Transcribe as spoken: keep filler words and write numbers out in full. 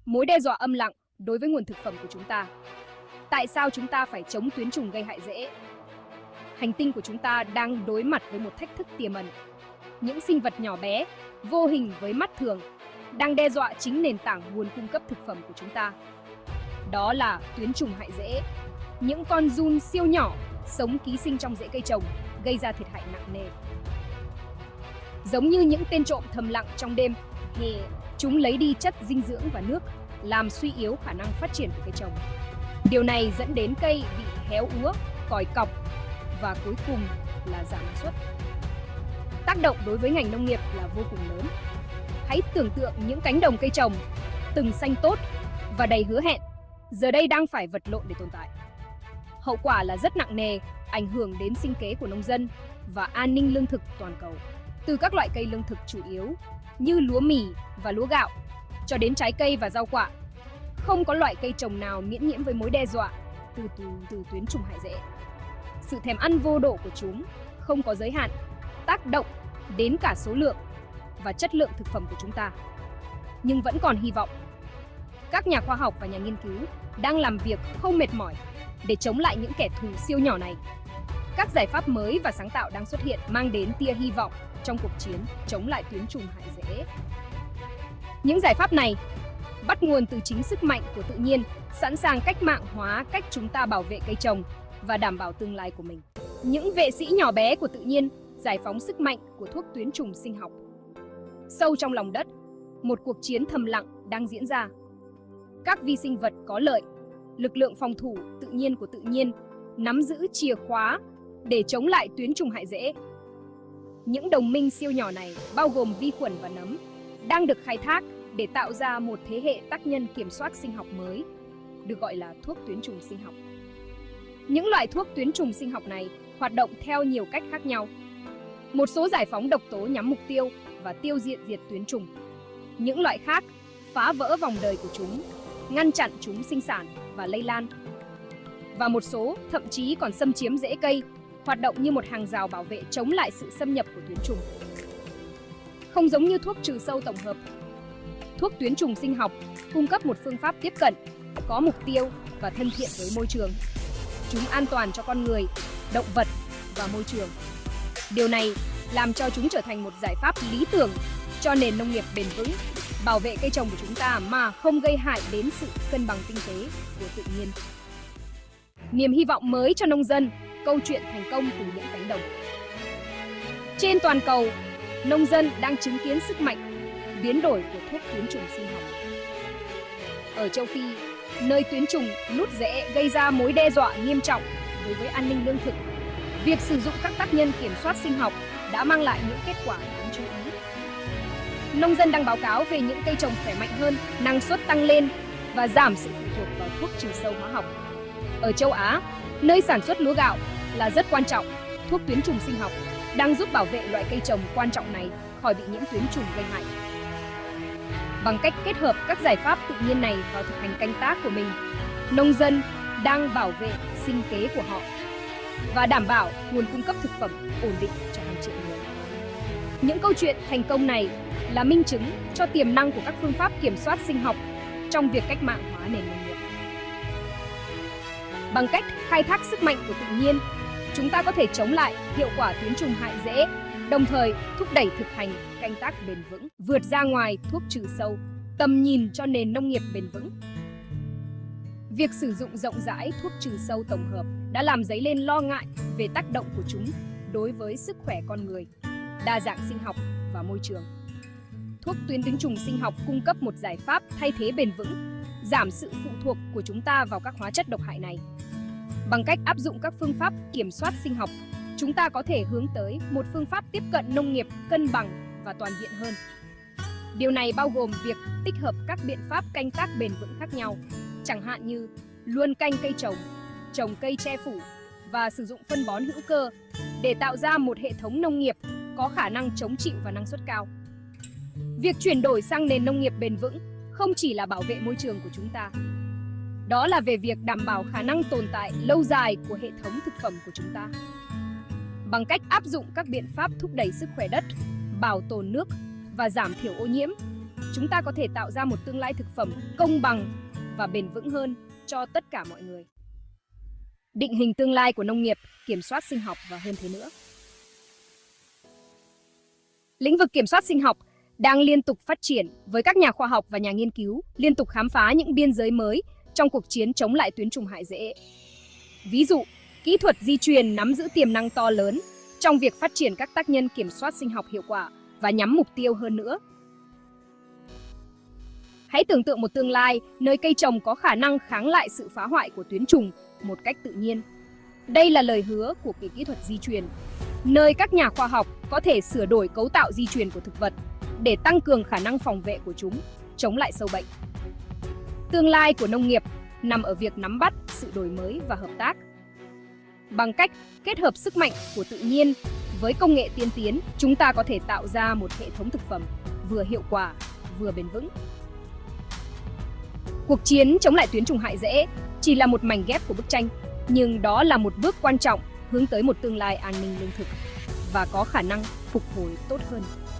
mối đe dọa âm lặng đối với nguồn thực phẩm của chúng ta. Tại sao chúng ta phải chống tuyến trùng gây hại rễ? Hành tinh của chúng ta đang đối mặt với một thách thức tiềm ẩn. Những sinh vật nhỏ bé, vô hình với mắt thường, đang đe dọa chính nền tảng nguồn cung cấp thực phẩm của chúng ta. Đó là tuyến trùng hại rễ. Những con giun siêu nhỏ sống ký sinh trong rễ cây trồng, gây ra thiệt hại nặng nề. Giống như những tên trộm thầm lặng trong đêm, thì chúng lấy đi chất dinh dưỡng và nước, làm suy yếu khả năng phát triển của cây trồng. Điều này dẫn đến cây bị héo úa, còi cọc và cuối cùng là giảm năng suất. Tác động đối với ngành nông nghiệp là vô cùng lớn. Hãy tưởng tượng những cánh đồng cây trồng từng xanh tốt và đầy hứa hẹn, giờ đây đang phải vật lộn để tồn tại. Hậu quả là rất nặng nề, ảnh hưởng đến sinh kế của nông dân và an ninh lương thực toàn cầu. Từ các loại cây lương thực chủ yếu như lúa mì và lúa gạo cho đến trái cây và rau quả, không có loại cây trồng nào miễn nhiễm với mối đe dọa từ, từ, từ tuyến trùng hại rễ. Sự thèm ăn vô độ của chúng không có giới hạn, tác động đến cả số lượng và chất lượng thực phẩm của chúng ta. Nhưng vẫn còn hy vọng. Các nhà khoa học và nhà nghiên cứu đang làm việc không mệt mỏi để chống lại những kẻ thù siêu nhỏ này. Các giải pháp mới và sáng tạo đang xuất hiện, mang đến tia hy vọng trong cuộc chiến chống lại tuyến trùng hại rễ. Những giải pháp này bắt nguồn từ chính sức mạnh của tự nhiên, sẵn sàng cách mạng hóa cách chúng ta bảo vệ cây trồng và đảm bảo tương lai của mình. Những vệ sĩ nhỏ bé của tự nhiên giải phóng sức mạnh của thuốc tuyến trùng sinh học. Sâu trong lòng đất, một cuộc chiến thầm lặng đang diễn ra. Các vi sinh vật có lợi, lực lượng phòng thủ tự nhiên của tự nhiên nắm giữ chìa khóa để chống lại tuyến trùng hại rễ. Những đồng minh siêu nhỏ này, bao gồm vi khuẩn và nấm, đang được khai thác để tạo ra một thế hệ tác nhân kiểm soát sinh học mới, được gọi là thuốc tuyến trùng sinh học. Những loại thuốc tuyến trùng sinh học này hoạt động theo nhiều cách khác nhau. Một số giải phóng độc tố nhắm mục tiêu và tiêu diệt diệt tuyến trùng. Những loại khác phá vỡ vòng đời của chúng, ngăn chặn chúng sinh sản và lây lan. Và một số thậm chí còn xâm chiếm rễ cây, hoạt động như một hàng rào bảo vệ chống lại sự xâm nhập của tuyến trùng. Không giống như thuốc trừ sâu tổng hợp, thuốc tuyến trùng sinh học cung cấp một phương pháp tiếp cận, có mục tiêu và thân thiện với môi trường. Chúng an toàn cho con người, động vật và môi trường. Điều này làm cho chúng trở thành một giải pháp lý tưởng cho nền nông nghiệp bền vững, bảo vệ cây trồng của chúng ta mà không gây hại đến sự cân bằng kinh tế của tự nhiên. Niềm hy vọng mới cho nông dân, câu chuyện thành công từ những cánh đồng. Trên toàn cầu, nông dân đang chứng kiến sức mạnh biến đổi của thuốc tuyến trùng sinh học. Ở châu Phi, nơi tuyến trùng nút rễ gây ra mối đe dọa nghiêm trọng đối với an ninh lương thực, việc sử dụng các tác nhân kiểm soát sinh học đã mang lại những kết quả đáng chú ý. Nông dân đang báo cáo về những cây trồng khỏe mạnh hơn, năng suất tăng lên và giảm sự phụ thuộc vào thuốc trừ sâu hóa học. Ở châu Á, nơi sản xuất lúa gạo là rất quan trọng, thuốc tuyến trùng sinh học đang giúp bảo vệ loại cây trồng quan trọng này khỏi bị nhiễm tuyến trùng gây hại. Bằng cách kết hợp các giải pháp tự nhiên này vào thực hành canh tác của mình, nông dân đang bảo vệ sinh kế của họ và đảm bảo nguồn cung cấp thực phẩm ổn định cho hàng triệu người. Những câu chuyện thành công này là minh chứng cho tiềm năng của các phương pháp kiểm soát sinh học trong việc cách mạng hóa nền nông nghiệp. Bằng cách khai thác sức mạnh của tự nhiên, chúng ta có thể chống lại hiệu quả tuyến trùng hại rễ, đồng thời thúc đẩy thực hành canh tác bền vững, vượt ra ngoài thuốc trừ sâu, tầm nhìn cho nền nông nghiệp bền vững. Việc sử dụng rộng rãi thuốc trừ sâu tổng hợp đã làm dấy lên lo ngại về tác động của chúng đối với sức khỏe con người, đa dạng sinh học và môi trường. Thuốc tuyến tuyến trùng sinh học cung cấp một giải pháp thay thế bền vững, giảm sự phụ thuộc của chúng ta vào các hóa chất độc hại này. Bằng cách áp dụng các phương pháp kiểm soát sinh học, chúng ta có thể hướng tới một phương pháp tiếp cận nông nghiệp cân bằng và toàn diện hơn. Điều này bao gồm việc tích hợp các biện pháp canh tác bền vững khác nhau, chẳng hạn như luân canh cây trồng, trồng cây che phủ và sử dụng phân bón hữu cơ để tạo ra một hệ thống nông nghiệp có khả năng chống chịu và năng suất cao. Việc chuyển đổi sang nền nông nghiệp bền vững không chỉ là bảo vệ môi trường của chúng ta, đó là về việc đảm bảo khả năng tồn tại lâu dài của hệ thống thực phẩm của chúng ta. Bằng cách áp dụng các biện pháp thúc đẩy sức khỏe đất, bảo tồn nước và giảm thiểu ô nhiễm, chúng ta có thể tạo ra một tương lai thực phẩm công bằng và bền vững hơn cho tất cả mọi người. Định hình tương lai của nông nghiệp, kiểm soát sinh học và hơn thế nữa. Lĩnh vực kiểm soát sinh học đang liên tục phát triển với các nhà khoa học và nhà nghiên cứu liên tục khám phá những biên giới mới trong cuộc chiến chống lại tuyến trùng hại rễ. Ví dụ, kỹ thuật di truyền nắm giữ tiềm năng to lớn trong việc phát triển các tác nhân kiểm soát sinh học hiệu quả và nhắm mục tiêu hơn nữa. Hãy tưởng tượng một tương lai nơi cây trồng có khả năng kháng lại sự phá hoại của tuyến trùng một cách tự nhiên. Đây là lời hứa của cái kỹ thuật di truyền, nơi các nhà khoa học có thể sửa đổi cấu tạo di truyền của thực vật để tăng cường khả năng phòng vệ của chúng, chống lại sâu bệnh. Tương lai của nông nghiệp nằm ở việc nắm bắt sự đổi mới và hợp tác. Bằng cách kết hợp sức mạnh của tự nhiên với công nghệ tiên tiến, chúng ta có thể tạo ra một hệ thống thực phẩm vừa hiệu quả, vừa bền vững. Cuộc chiến chống lại tuyến trùng hại rễ chỉ là một mảnh ghép của bức tranh, nhưng đó là một bước quan trọng hướng tới một tương lai an ninh lương thực và có khả năng phục hồi tốt hơn.